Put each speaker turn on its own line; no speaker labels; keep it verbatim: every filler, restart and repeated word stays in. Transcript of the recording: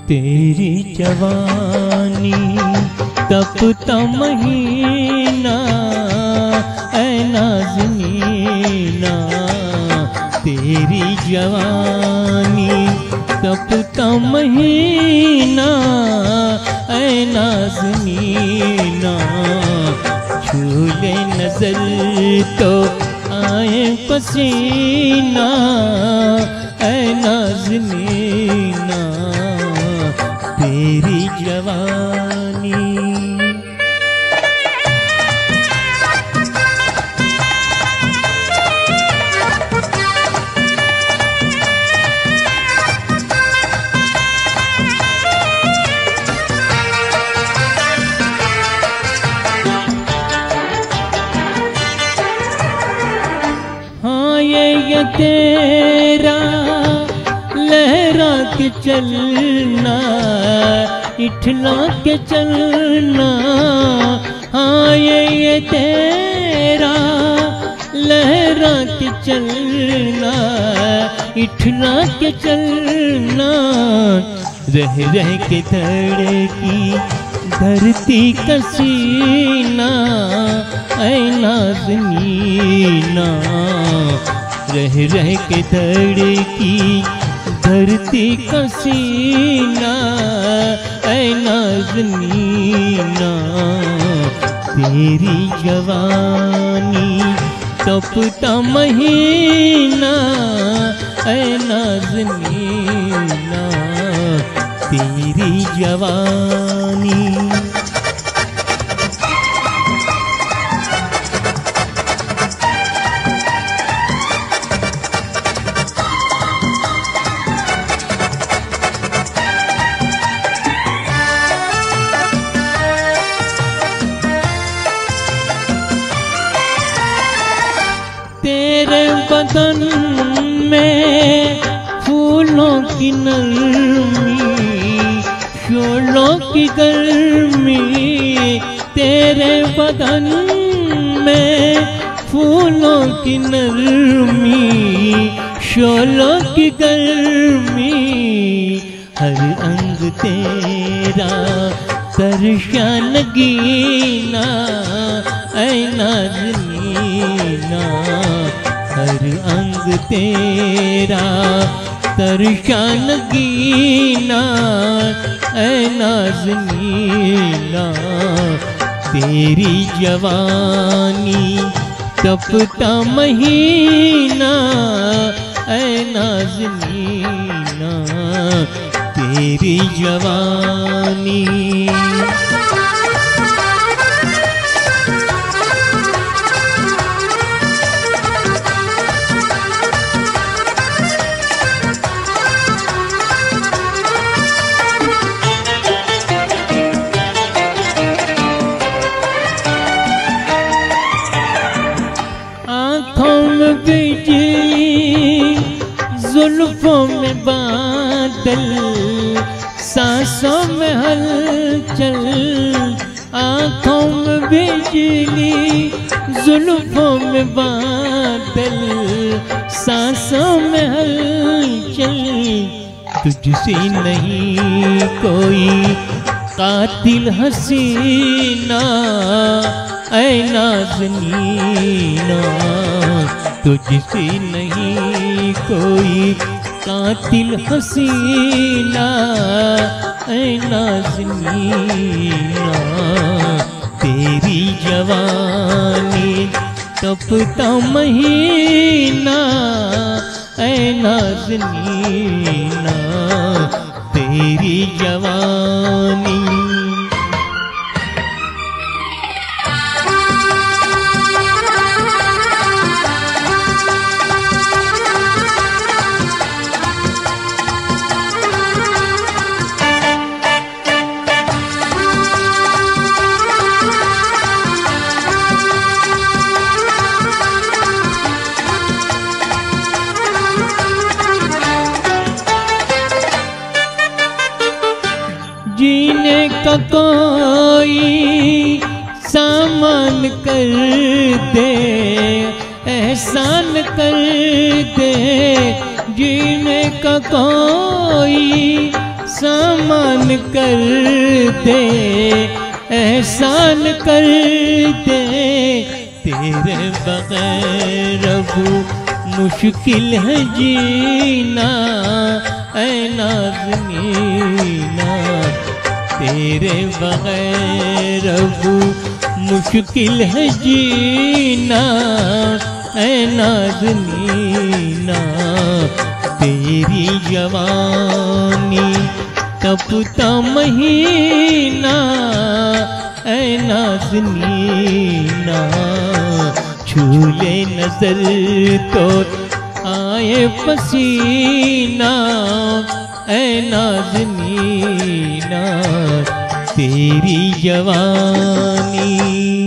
तेरी जवानी तपता महीना ऐ नाज़नीना, तेरी जवानी तपता महीना ऐ नाज़नीना, झूले नजर तो आए पसीना ऐ नाज़नीना, तेरी जवानी। हाँ ये ये तेरा लहरा के चलना, इठला के चलना, हाँ ये ये तेरा लहरा के चलना, इठला के चलना, रह रह के धड़की धरती का सीना ऐ नाज़नीना, रह रह के धड़की धरती का सीना ऐ नाज़नीना, तेरी जवानी तपता महीना ऐ नाज़नीना, तेरी जवानी। तेरे बदन में फूलों की नरमी, शोलों की गर्मी, तेरे बदन में फूलों की नरमी, शोलों की गर्मी, हर अंग तेरा तरशा नगीना ऐ नाज़नीना, हर अंग तेरा तरशा नगीना ऐ नाज़नीना, तेरी जवानी तपता महीना ऐ नाज़नीना, तेरी जवानी। बिजली जुल्फों में बादल, सांसों में हलचल, आँखों में बिजली जुल्फों में बादल, सांसों में हलचल, तुझसे नहीं कोई कातिल हसीना ऐ नाज़नीना, तुझसे नहीं कोई कातिल हसीना ऐ नाज़नीना, तेरी जवानी तपता महीना ऐ नाज़नीना, तेरी जवानी। जीने का कोई सामान कर दे, एहसान कर दे, जीने का कोई सामान कर दे, एहसान कर दे। तेरे बगैर अब मुश्किल है जीना ऐ नाज़नीना, तेरे बगैर अब मुश्किल है जीना ऐ नाज़नीना। तेरी जवानी तपता महीना ऐ नाज़नीना, छूले नजर तो आए पसीना ऐ नाज़नीना। तेरी जवानी